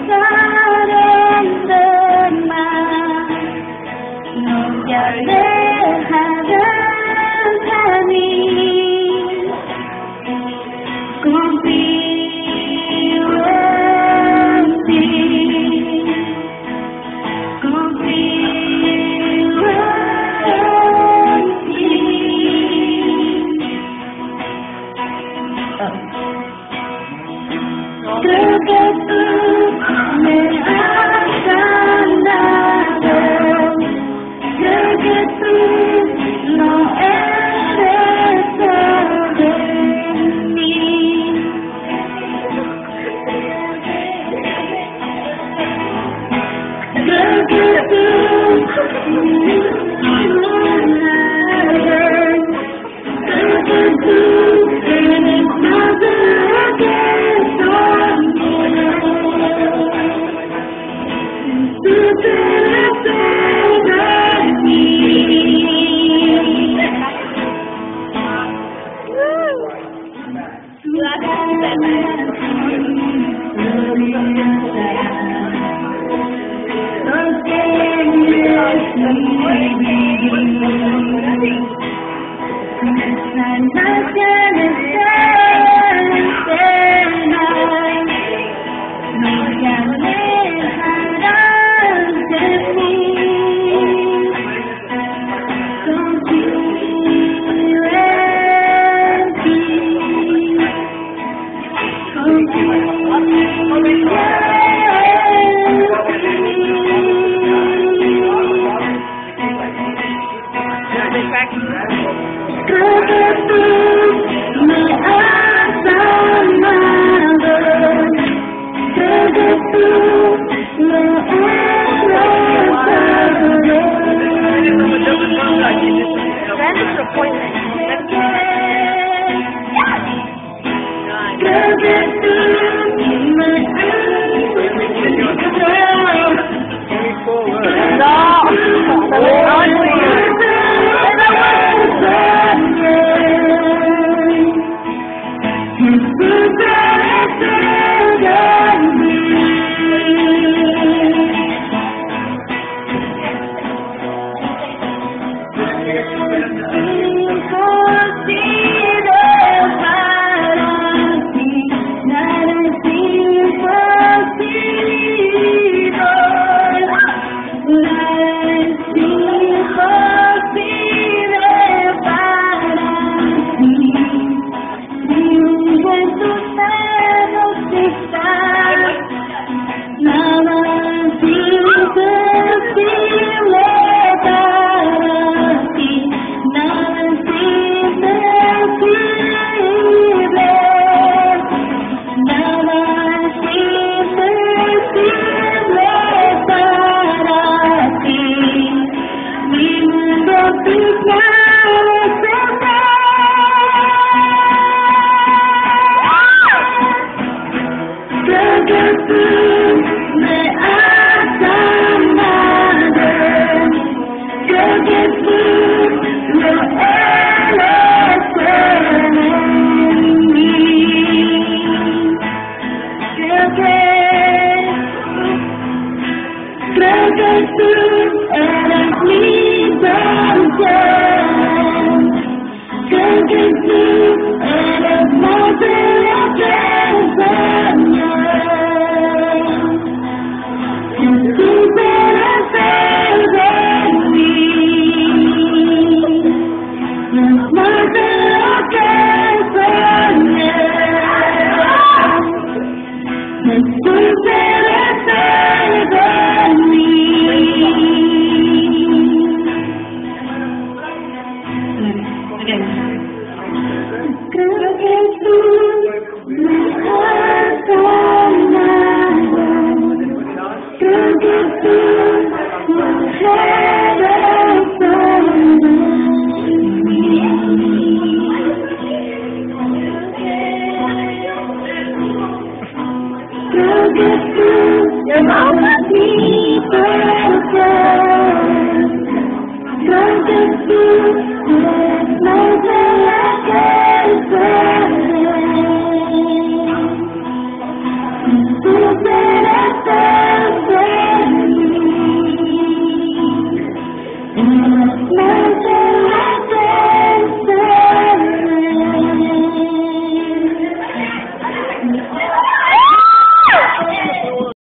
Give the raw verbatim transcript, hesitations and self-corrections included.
pensar en demás, no te alejarás de mí. Confío en ti, confío en ti. Creo que tú me has sanado, creo que tú no eres solo en mí. Creo que tú creo que tú eres más de lo que soy. Tú eres todo en mí. Creo que tú me has amado, creo que tú me has rezado. Creo que tú me Creo que tú